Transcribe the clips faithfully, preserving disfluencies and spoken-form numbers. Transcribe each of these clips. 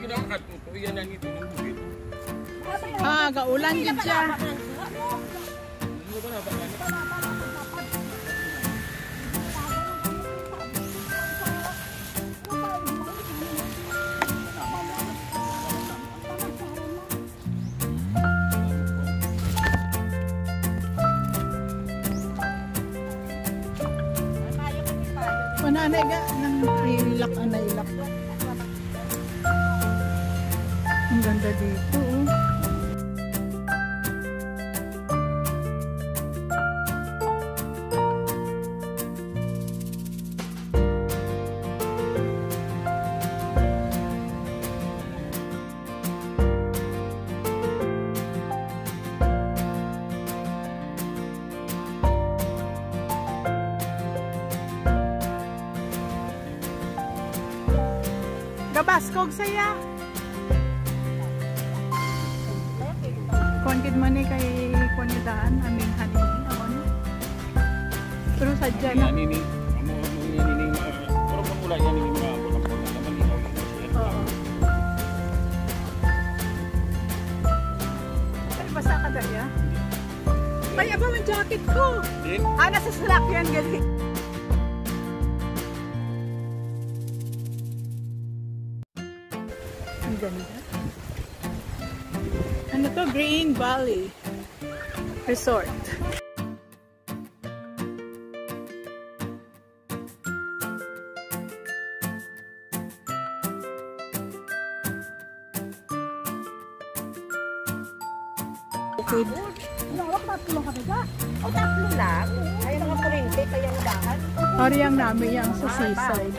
Ah, gaulan din siya. Pananay ga ng ilak na ilak. Ang ganda dito. Oh. Gabaskog saya. Kuan kid man ni kay kuan ni daan aming hanin aon. Pero sadya na. Nini, amo nini nini pero pamula yan nini mga pamula naman ni. Oo. Ay basa ka daya. May aba man jacket ko. Ah, nasa slack yan gali. Ganda. Ano to? Green Valley Resort. Okay. Lawak tatlo ka ba? O tatlo lang. Ay mga kurente kaya udahan. Oriyang namin yang sa seaside.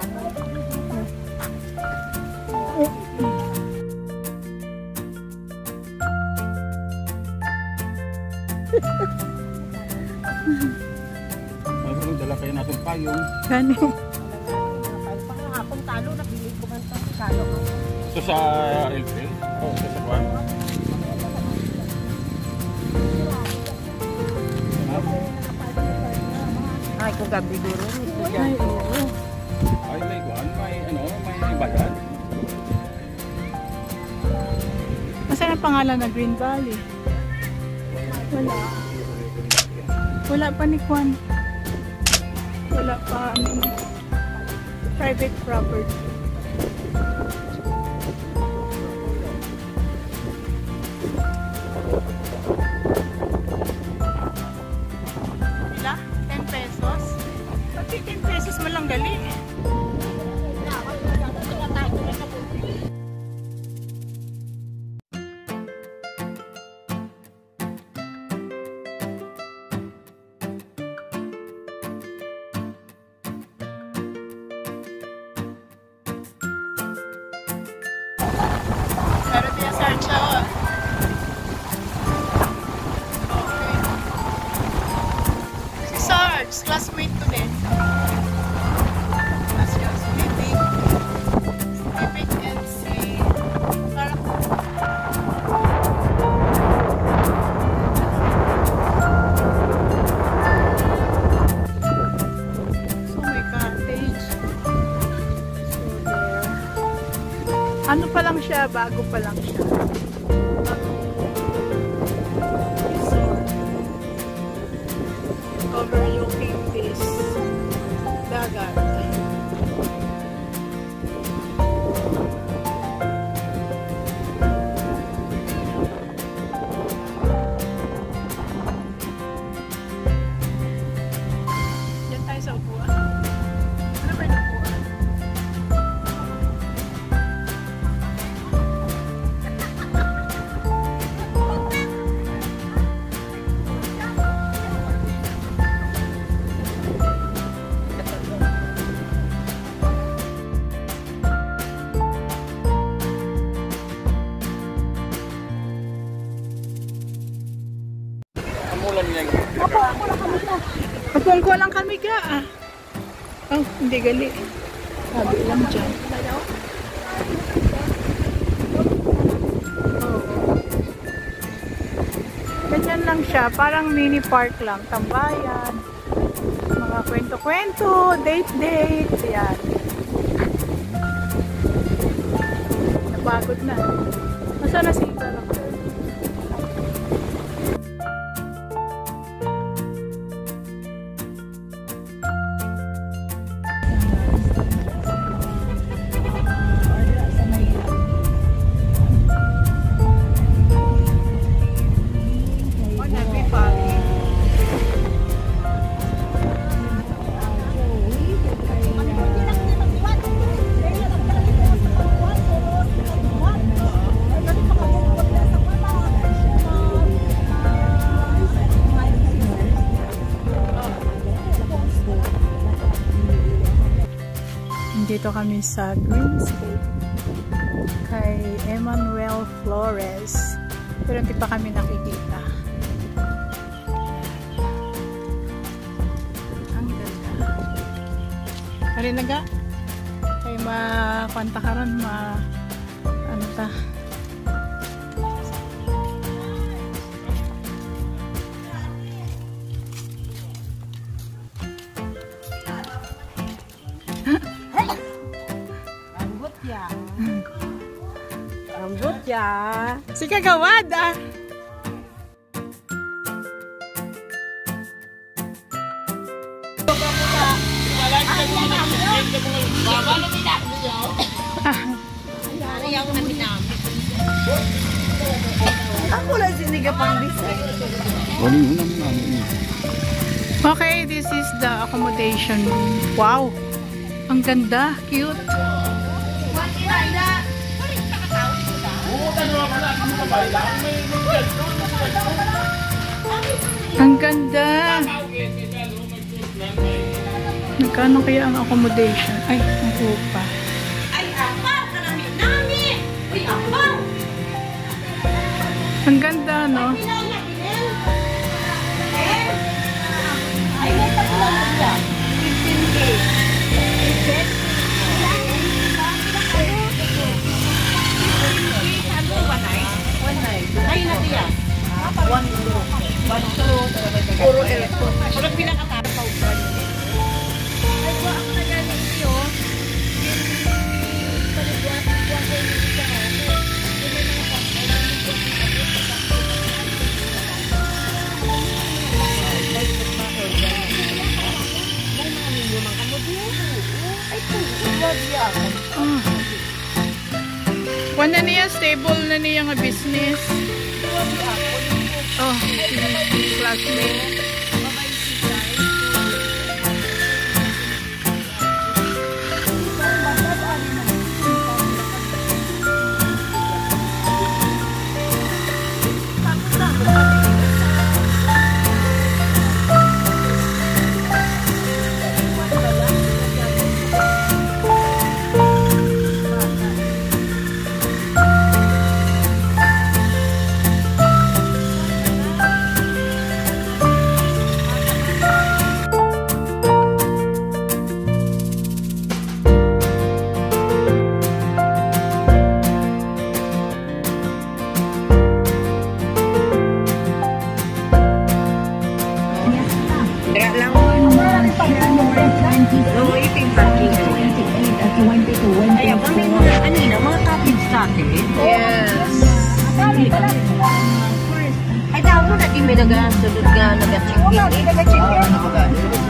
Masunod dala kayo natin payong. Kani. Pangahapon talo na bili ko man to kalo. So sa L P? Oh, sa Sakwan. Ay kung gabi duro ito diyan. Ay, oo. Ay may kuan, may ano, may bayan. Nasaan ang pangalan na Green Valley? Wala. Wala pa ni Kwan. Wala pa ano, private property. Ila? ten pesos? Pati ten pesos mo lang gali. Classmate ko din. As yung sleeping. Sleeping and say, parang so may cottage. So there. Ano pa lang siya? Bago pa lang siya. Overlooking this dagat. Diyan tayo sa upuan. Ano ba yung upuan? Ako, ako lang kami ka. Kapungko lang kami ka ah. Oh, hindi gali. Sabi lang dyan. Oh. Ganyan lang siya. Parang mini park lang. Tambayan. Mga kwento-kwento. Date-date. Yan. Pagod na. Nasaan na si Ika? Dito kami sa Greenscape kay Emmanuel Flores, pero hindi pa kami nakikita. Ang ganda. Hari naga kay makwanta karon ma ano ta. Rambut ya. Si kagawad ah. Ako lang siniga pang design. Wala yun naman namin. Okay, this is the accommodation room. Wow! Ang ganda, cute. Ang ganda. Magkano kaya ang accommodation? Ay, ang upa. Ay, apaw ka namin namin. Uy, apaw. Ang ganda, no? Ay, may tapulan siya. fifteen K. Ay, natin yan. One two. One two. Puro elko. Puro pinakatapaw ba yun? Ay, ko ako na galing iyo. Oh. Kung na niya, stable na niya nga business. Oh, si classmate. Ayaw, kung may mga kanina, mga cottage natin. Yes. Ay, daw mo na di may nag-sunod nga, nag-check-in. Oo, nag-check-in.